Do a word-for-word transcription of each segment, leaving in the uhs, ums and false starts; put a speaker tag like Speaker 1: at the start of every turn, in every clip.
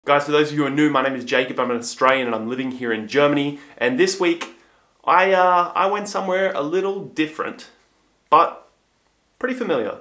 Speaker 1: Guys, for those of you who are new, my name is Jacob. I'm an Australian and I'm living here in Germany. And this week, I, uh, I went somewhere a little different, but pretty familiar.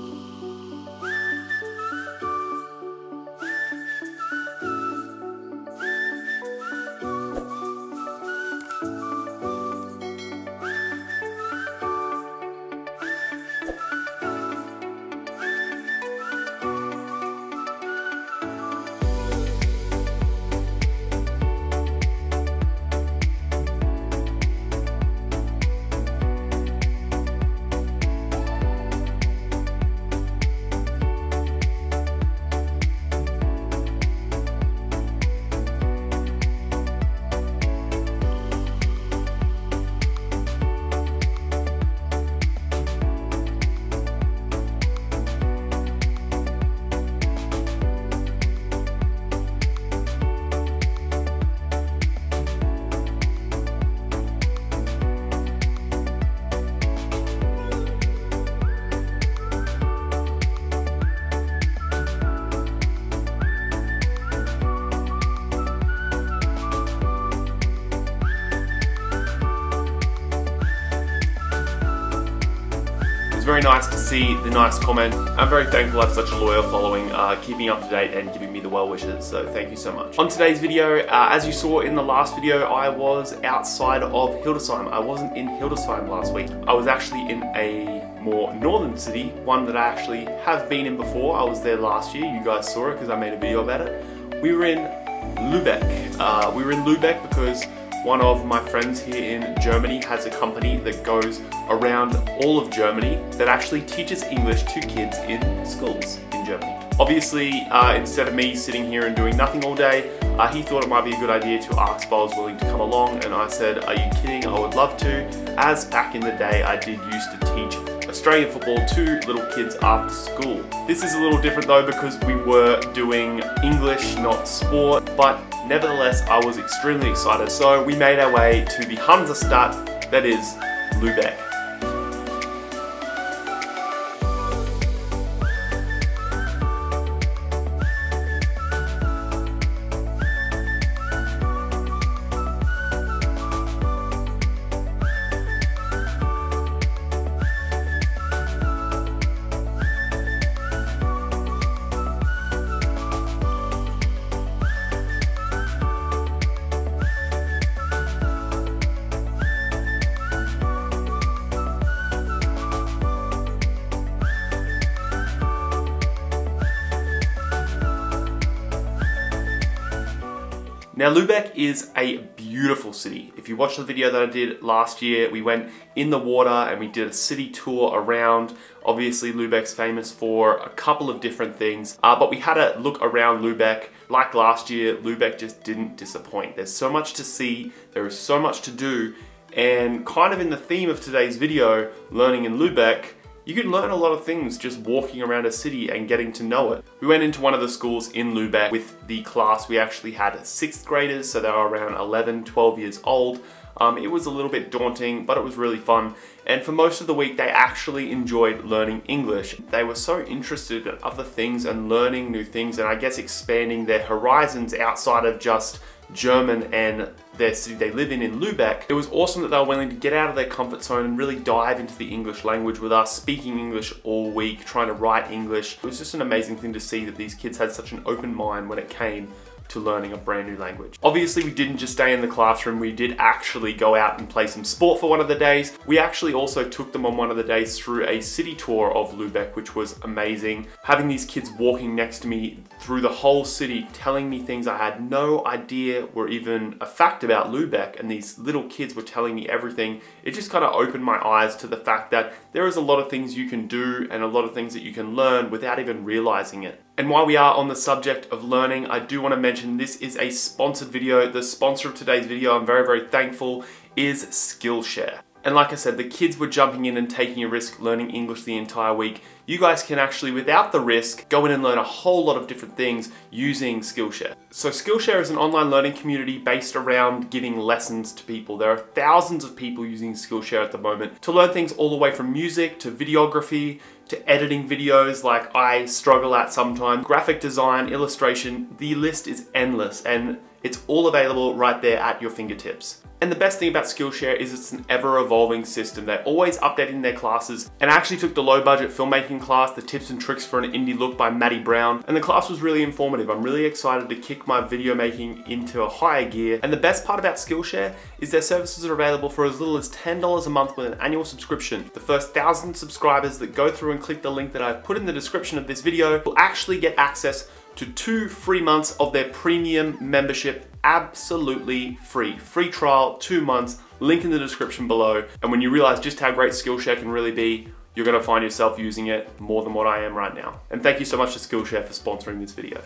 Speaker 1: Very nice to see the nice comment. I'm very thankful I have such a loyal following, uh, keeping up to date and giving me the well wishes, so thank you so much. On today's video, uh, as you saw in the last video, I was outside of Hildesheim. I wasn't in Hildesheim last week. I was actually in a more northern city, one that I actually have been in before. I was there last year, you guys saw it because I made a video about it. We were in Lübeck. Uh, we were in Lübeck because one of my friends here in Germany has a company that goes around all of Germany that actually teaches English to kids in schools in Germany. Obviously, uh, instead of me sitting here and doing nothing all day, uh, he thought it might be a good idea to ask if I was willing to come along, and I said, are you kidding? I would love to, as back in the day I did used to teach Australian football to little kids after school. This is a little different though because we were doing English, not sport, but nevertheless I was extremely excited. So we made our way to the Hansestadt, that is Lübeck. Now Lübeck is a beautiful city. If you watched the video that I did last year, we went in the water and we did a city tour around. Obviously Lübeck's famous for a couple of different things, uh, but we had a look around Lübeck. Like last year, Lübeck just didn't disappoint. There's so much to see, there is so much to do, and kind of in the theme of today's video, learning in Lübeck, you can learn a lot of things just walking around a city and getting to know it. We went into one of the schools in Lübeck with the class. We actually had sixth graders, so they were around eleven, twelve years old. Um, it was a little bit daunting, but it was really fun. And for most of the week, they actually enjoyed learning English. They were so interested in other things and learning new things, and I guess expanding their horizons outside of just German and their city they live in, in Lübeck. It was awesome that they were willing to get out of their comfort zone and really dive into the English language with us, speaking English all week, trying to write English. It was just an amazing thing to see that these kids had such an open mind when it came to learning a brand new language. Obviously, we didn't just stay in the classroom, we did actually go out and play some sport for one of the days. We actually also took them on one of the days through a city tour of Lübeck, which was amazing. Having these kids walking next to me through the whole city, telling me things I had no idea were even a fact about Lübeck, and these little kids were telling me everything. It just kind of opened my eyes to the fact that there is a lot of things you can do and a lot of things that you can learn without even realizing it. And while we are on the subject of learning, I do want to mention this is a sponsored video. The sponsor of today's video, I'm very, very thankful, is Skillshare. And like I said, the kids were jumping in and taking a risk learning English the entire week. You guys can actually, without the risk, go in and learn a whole lot of different things using Skillshare. So Skillshare is an online learning community based around giving lessons to people. There are thousands of people using Skillshare at the moment to learn things all the way from music to videography to editing videos like I struggle at sometimes, graphic design, illustration. The list is endless and it's all available right there at your fingertips. And the best thing about Skillshare is it's an ever-evolving system. They're always updating their classes. And I actually took the low-budget filmmaking class, the tips and tricks for an indie look by Maddie Brown, and the class was really informative. I'm really excited to kick my video making into a higher gear. And the best part about Skillshare is their services are available for as little as ten dollars a month with an annual subscription. The first thousand subscribers that go through and click the link that I've put in the description of this video will actually get access to two free months of their premium membership, absolutely free. Free trial, two months, link in the description below. And when you realize just how great Skillshare can really be, you're gonna find yourself using it more than what I am right now. And thank you so much to Skillshare for sponsoring this video.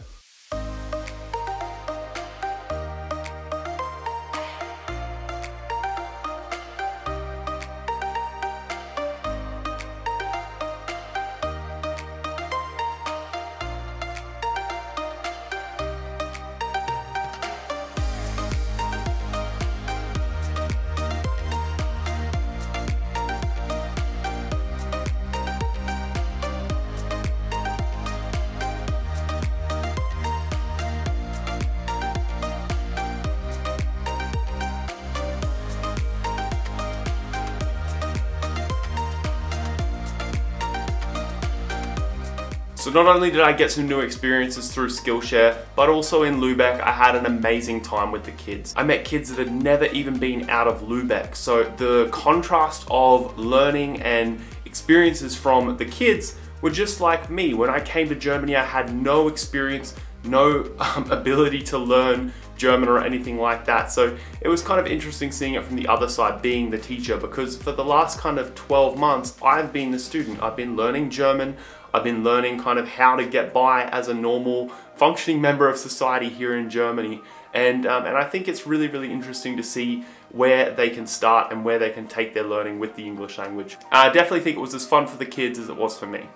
Speaker 1: So not only did I get some new experiences through Skillshare, but also in Lübeck, I had an amazing time with the kids. I met kids that had never even been out of Lübeck. So the contrast of learning and experiences from the kids were just like me. When I came to Germany, I had no experience, no um, ability to learn German or anything like that. So it was kind of interesting seeing it from the other side, being the teacher, because for the last kind of twelve months, I've been the student. I've been learning German. I've been learning kind of how to get by as a normal functioning member of society here in Germany. And, um, and I think it's really, really interesting to see where they can start and where they can take their learning with the English language. I definitely think it was as fun for the kids as it was for me.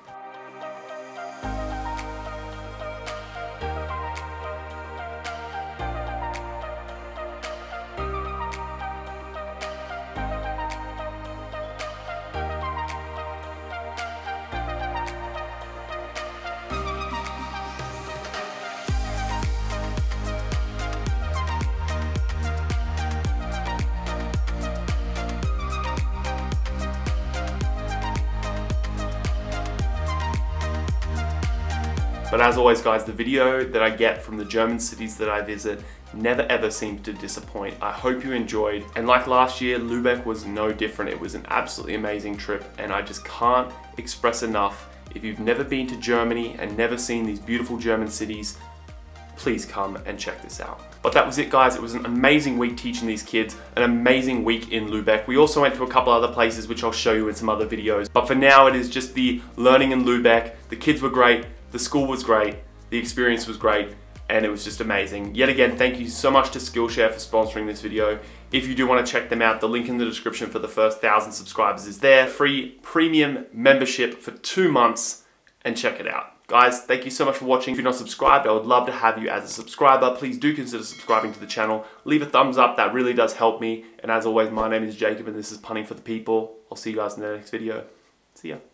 Speaker 1: But as always guys, the video that I get from the German cities that I visit never ever seems to disappoint. I hope you enjoyed. And like last year, Lübeck was no different. It was an absolutely amazing trip and I just can't express enough. If you've never been to Germany and never seen these beautiful German cities, please come and check this out. But that was it guys, it was an amazing week teaching these kids, an amazing week in Lübeck. We also went to a couple other places which I'll show you in some other videos. But for now it is just the learning in Lübeck. The kids were great, the school was great, the experience was great, and it was just amazing. Yet again, thank you so much to Skillshare for sponsoring this video. If you do want to check them out, the link in the description for the first thousand subscribers is there. Free premium membership for two months, and check it out. Guys, thank you so much for watching. If you're not subscribed, I would love to have you as a subscriber. Please do consider subscribing to the channel. Leave a thumbs up, that really does help me. And as always, my name is Jacob and this is Punting for the People. I'll see you guys in the next video. See ya.